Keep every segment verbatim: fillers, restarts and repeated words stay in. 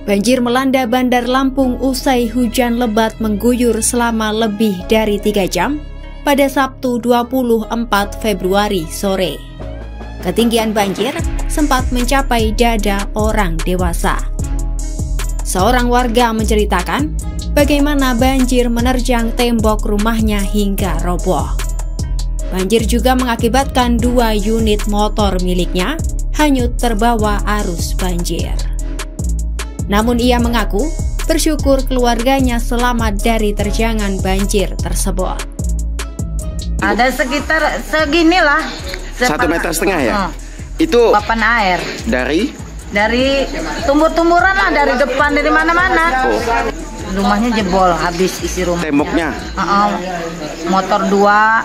Banjir melanda Bandar Lampung usai hujan lebat mengguyur selama lebih dari tiga jam pada Sabtu dua puluh empat Februari sore. Ketinggian banjir sempat mencapai dada orang dewasa. Seorang warga menceritakan bagaimana banjir menerjang tembok rumahnya hingga roboh. Banjir juga mengakibatkan dua unit motor miliknya hanyut terbawa arus banjir. Namun ia mengaku bersyukur keluarganya selamat dari terjangan banjir tersebut. Ada sekitar seginilah. Satu meter setengah ya? Oh. Itu papan air. Dari? Dari tumbuh-tumburan lah, dari depan, dari mana-mana. Oh. Rumahnya jebol, habis isi rumah. Temboknya? Uh -uh. Motor dua,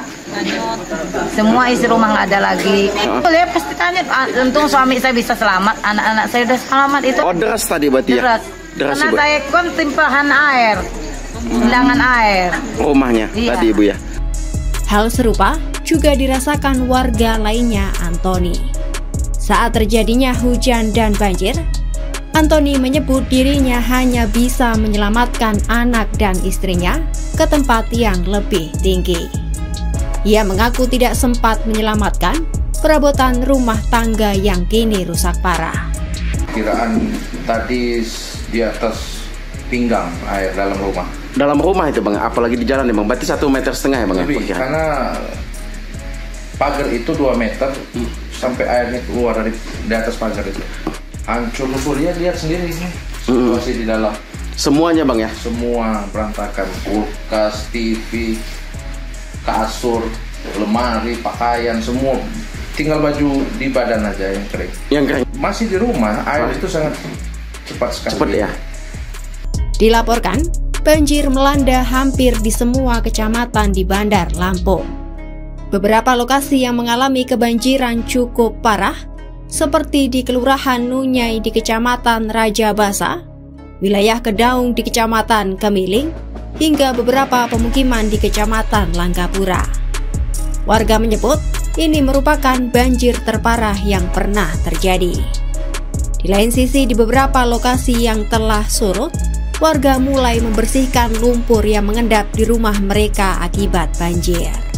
semua isi rumah nggak ada lagi. Uh. Lihat pasti tanya, untung suami saya bisa selamat, anak-anak saya udah selamat itu. Oh, deras tadi berarti ya? Deras. Deras, karena Ibu. saya kan timpahan air, hilangan hmm. air. Rumahnya iya. tadi Ibu ya? Hal serupa juga dirasakan warga lainnya, Antoni. Saat terjadinya hujan dan banjir, Antoni menyebut dirinya hanya bisa menyelamatkan anak dan istrinya ke tempat yang lebih tinggi. Ia mengaku tidak sempat menyelamatkan perabotan rumah tangga yang kini rusak parah. Kiraan tadi di atas pinggang air dalam rumah. Dalam rumah itu Bang, apalagi di jalan ya Bang, berarti satu meter setengah ya Bang? Lebih, ya? Karena pagar itu dua meter hmm. sampai airnya keluar dari di atas pagar itu. Hancur lumpur, ya lihat sendiri ini situasi hmm. di dalam. Semuanya Bang ya? Semua berantakan, kulkas, T V, kasur, lemari, pakaian, semua. Tinggal baju di badan aja yang kering. Yang kering? Masih di rumah, air itu sangat cepat sekali. Cepat ya? Dilaporkan, banjir melanda hampir di semua kecamatan di Bandar Lampung. Beberapa lokasi yang mengalami kebanjiran cukup parah, seperti di Kelurahan Nunyai di Kecamatan Raja Basa, wilayah Kedaung di Kecamatan Kemiling, hingga beberapa pemukiman di Kecamatan Langgapura. Warga menyebut ini merupakan banjir terparah yang pernah terjadi. Di lain sisi, di beberapa lokasi yang telah surut, warga mulai membersihkan lumpur yang mengendap di rumah mereka akibat banjir.